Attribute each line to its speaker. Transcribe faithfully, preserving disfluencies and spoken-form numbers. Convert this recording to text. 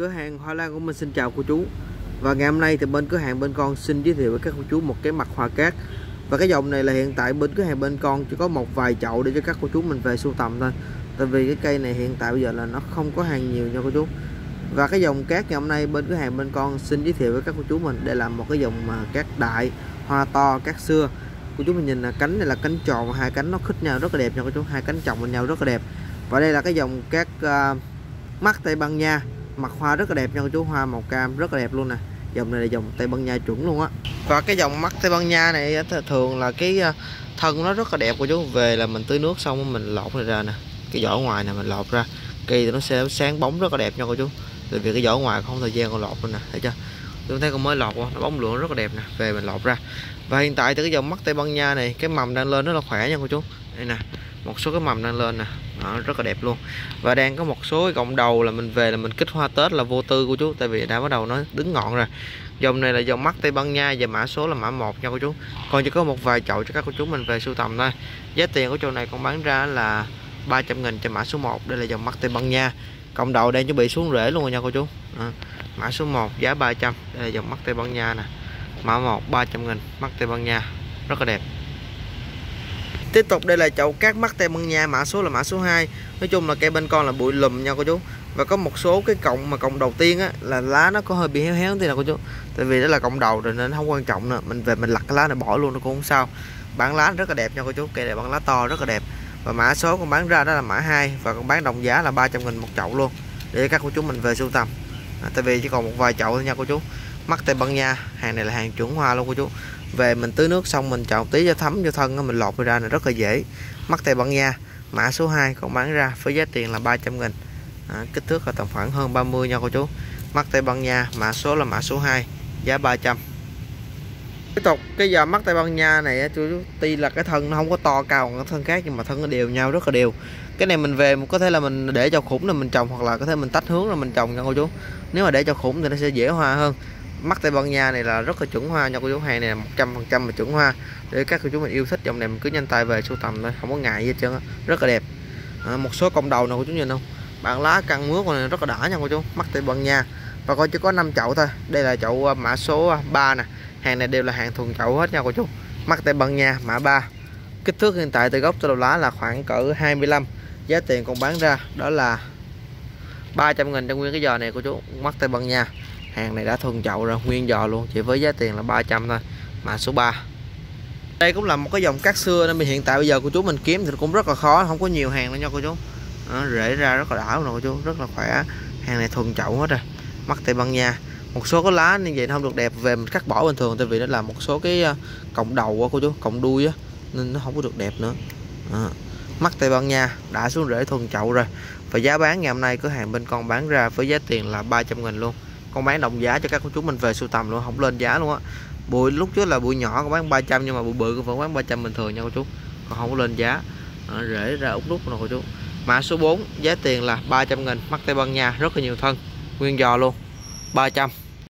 Speaker 1: cửa hàng hoa lan của mình xin chào cô chú. Và ngày hôm nay thì bên cửa hàng bên con xin giới thiệu với các cô chú một cái mặt hoa cát. Và cái dòng này là hiện tại bên cửa hàng bên con chỉ có một vài chậu để cho các cô chú mình về sưu tầm thôi. Tại vì cái cây này hiện tại bây giờ là nó không có hàng nhiều nha cô chú. Và cái dòng cát ngày hôm nay bên cửa hàng bên con xin giới thiệu với các cô chú mình đây là một cái dòng mà cát đại, hoa to, cát xưa. Cô chú mình nhìn là cánh này là cánh tròn, hai cánh nó khít nhau rất là đẹp nha cô chú, hai cánh chồng lên nhau rất là đẹp. Và đây là cái dòng cát uh, mắt Tây Ban Nha, mặt hoa rất là đẹp nha cô chú, hoa màu cam rất là đẹp luôn nè. Dòng này là dòng Tây Ban Nha chuẩn luôn á. Và cái dòng mắt Tây Ban Nha này thường là cái thân nó rất là đẹp cô chú. Về là mình tưới nước xong mình lột này ra nè, cái vỏ ngoài này mình lột ra, cây thì nó sẽ sáng bóng rất là đẹp nha cô chú. Tại vì cái vỏ ngoài không thời gian còn lột luôn nè, thấy chưa? Tôi thấy con mới lột qua, nó bóng lượng rất là đẹp nè. Về mình lột ra. Và hiện tại thì cái dòng mắt Tây Ban Nha này cái mầm đang lên rất là khỏe nha cô chú. Đây nè, một số cái mầm đang lên nè, đó, rất là đẹp luôn. Và đang có một số cái cọng đầu là mình về là mình kích hoa Tết là vô tư cô chú, tại vì đã bắt đầu nó đứng ngọn rồi. Dòng này là dòng mắt Tây Ban Nha và mã số là mã một nha cô chú. Còn chỉ có một vài chậu cho các cô chú mình về sưu tầm thôi. Giá tiền của chỗ này con bán ra là ba trăm nghìn cho mã số một. Đây là dòng mắt Tây Ban Nha. Cọng đầu đang chuẩn bị xuống rễ luôn rồi nha cô chú. À, mã số một giá ba trăm. Đây là dòng mắt Tây Ban Nha nè. Mã một ba trăm nghìn, mắt Tây Ban Nha rất là đẹp. Tiếp tục đây là chậu cát mắt Tây Ban Nha, mã số là mã số hai. Nói chung là cây bên con là bụi lùm nha cô chú. Và có một số cái cọng mà cọng đầu tiên á là lá nó có hơi bị héo héo thế nào cô chú. Tại vì đó là cọng đầu rồi nên không quan trọng nữa, mình về mình lặt cái lá này bỏ luôn nó cũng không sao. Bản lá rất là đẹp nha cô chú, cây này bản lá to rất là đẹp. Và mã số con bán ra đó là mã hai và con bán đồng giá là ba trăm nghìn một chậu luôn để các cô chú mình về sưu tầm. À, tại vì chỉ còn một vài chậu thôi nha cô chú. Mắt Tây Ban Nha, hàng này là hàng chuẩn hoa luôn cô chú. Về mình tưới nước xong mình chọn tí cho thấm cho thân mình lột ra là rất là dễ. Mắt Tây Ban Nha mã số hai còn bán ra với giá tiền là ba trăm nghìn. À, kích thước là tầm khoảng hơn ba mươi nha cô chú. Mắt Tây Ban Nha mã số là mã số hai giá ba trăm. Tiếp tục cái giờ mắt Tây Ban Nha này chú tuy là cái thân nó không có to cao bằng thân khác nhưng mà thân nó đều nhau rất là đều. Cái này mình về có thể là mình để cho khủng là mình trồng hoặc là có thể mình tách hướng là mình trồng nha cô chú. Nếu mà để cho khủng thì nó sẽ dễ hoa hơn. Mắt Tây Ban Nha này là rất là chuẩn hoa nha cô chú, hàng này là một trăm phần trăm là chuẩn hoa. Để các cô chú mình yêu thích dòng này mình cứ nhanh tay về sưu tầm thôi, không có ngại gì hết trơn á, rất là đẹp. À, một số cọng đầu nào cô chú nhìn không? Bản lá căng mướt này rất là đã nha cô chú, mắt Tây Ban Nha. Và coi chỉ có năm chậu thôi. Đây là chậu mã số ba nè. Hàng này đều là hàng thuần chậu hết nha cô chú. Mắt Tây Ban Nha mã ba. Kích thước hiện tại từ gốc tới đầu lá là khoảng cỡ hai mươi lăm. Giá tiền còn bán ra đó là ba trăm nghìn cho nguyên cái giò này cô chú. Mắt Tây Ban Nha. Hàng này đã thuần chậu rồi, nguyên giò luôn, chỉ với giá tiền là ba trăm thôi. Mã số ba. Đây cũng là một cái dòng cát xưa nên mình hiện tại bây giờ cô chú mình kiếm thì cũng rất là khó, không có nhiều hàng đâu nha cô chú. Đó, rễ ra rất là đã luôn cô chú, rất là khỏe. Hàng này thuần chậu hết rồi. Mắt Tây Ban Nha. Một số cái lá như vậy nó không được đẹp, về mình cắt bỏ bình thường tại vì nó là một số cái cọng đầu cô chú, cọng đuôi á nên nó không có được đẹp nữa. À, mắt Tây Ban Nha đã xuống rễ thuần chậu rồi. Và giá bán ngày hôm nay cửa hàng bên con bán ra với giá tiền là ba trăm nghìn luôn. Con bán đồng giá cho các cô chú mình về sưu tầm luôn, không lên giá luôn á. Bụi lúc trước là bụi nhỏ con bán ba trăm nhưng mà bụi bự con vẫn bán ba trăm bình thường nha cô chú. Còn không có lên giá. À, rễ ra út nút rồi cô chú. Mã số bốn giá tiền là ba trăm nghìn, mắt Tây Ban Nha rất là nhiều thân, nguyên giò luôn. ba trăm.